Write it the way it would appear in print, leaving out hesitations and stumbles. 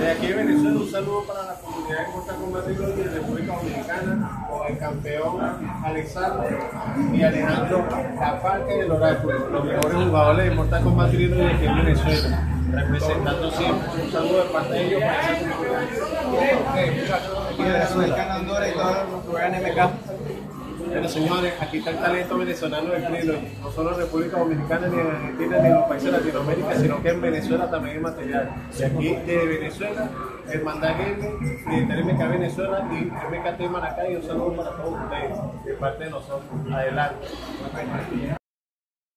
De aquí de Venezuela, un saludo para la comunidad de Mortal Kombat Río y de República Dominicana, con el campeón Alexander y Alejandro Lafarca y el Oráculo, los mejores jugadores de Mortal Kombat Río de aquí en Venezuela, representando siempre. Un saludo de parte de ellos para esa comunidad. Ok, muchachos, aquí de Venezuela, Andorra y todos los que vean MK. Bueno, señores, aquí está el talento venezolano del Krillor, no solo en República Dominicana, ni en Argentina, ni en los países de Latinoamérica, sino que en Venezuela también hay material. Y aquí de Venezuela, Hermandad Gaming, Militario MK Venezuela y MKT Maracay, y un saludo para todos ustedes, de parte de nosotros. Adelante.